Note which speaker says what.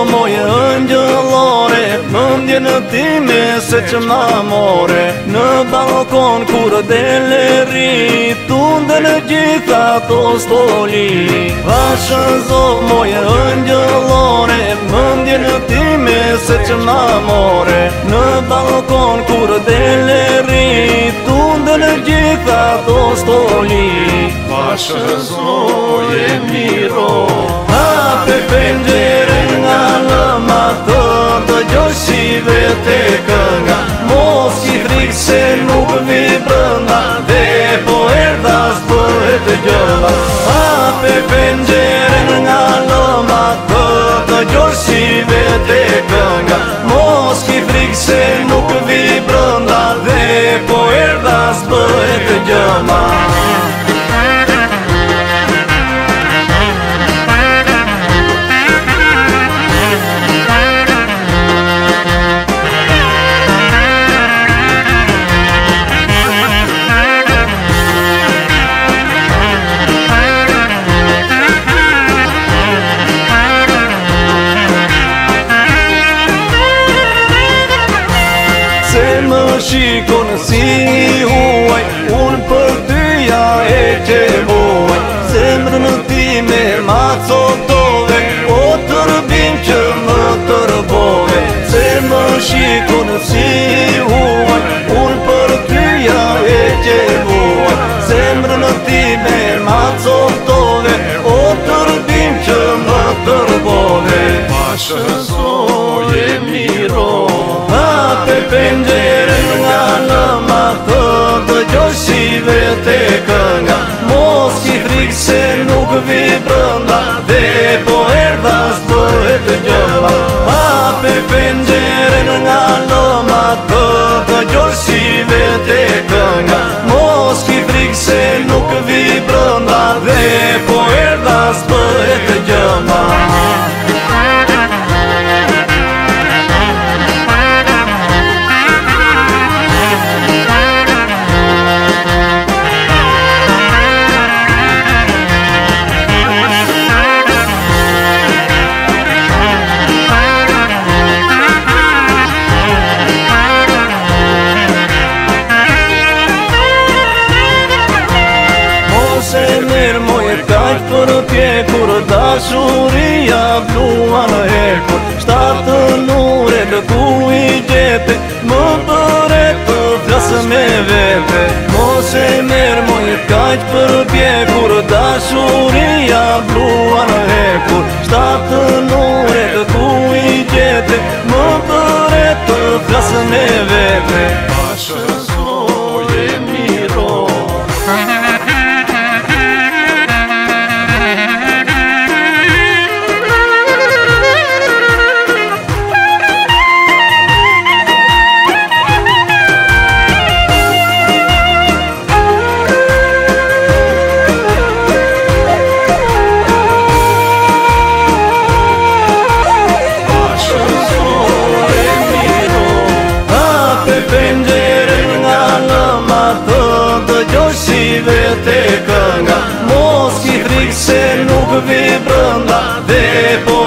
Speaker 1: moje ëngjëllore, mëndjen time se që m'amore. Në balkon kur dele ri, tunde në gjitha to stoli. Vashëzo moje ëngjëllore, mëndjen time se që m'amore. Në balkon kur dele ri, tunde në gjitha to stoli.
Speaker 2: Vashëzo je miro,
Speaker 1: hape pengjeren nga lëma të dëgjoj si vete kënga. Mos ki frikë se nuk vi brënda, dhe po erdha s'bëhet gjëlla. Hape pengjeren nga lëma të dëgjoj si vete kënga. Mos ki frikë se nuk vi brënda, dhe po erdha s'bëhet gjëlla. Se më shikon si huaj, unë për tyja e qevuaj. Zemrën time ma cotove, o tërbim që më tërbove. Se më shikon si huaj, unë për tyja e qevuaj. Zemrën time ma cotove, o tërbim që më tërbove.
Speaker 2: vashëzo je miro,
Speaker 1: hape pengjeren nga lëma të dëgjoj si vete kënga. Mos ki frikë se nuk vi brënda, dhe po erdha s'bëhet gjëlla. Hape pengjeren nga lëma të dëgjoj si vete kënga. Mos ki frikë se nuk vi brënda, dhe po erdha s'bëhet gjëlla. Se mirë moje kaq për pje, kur dashuria bluan hekur. Shtatë nure të ku i gjete, më bëre të flasë me vete. Mos e mirë moje kaq për pje, kur dashuria bluan hekur. Shtatë nure të ku i gjete, më bëre të flasë me vete.
Speaker 2: vashëzo je miro,
Speaker 1: vete kënga. Mos ki frikë se nuk vi brënda, dhe po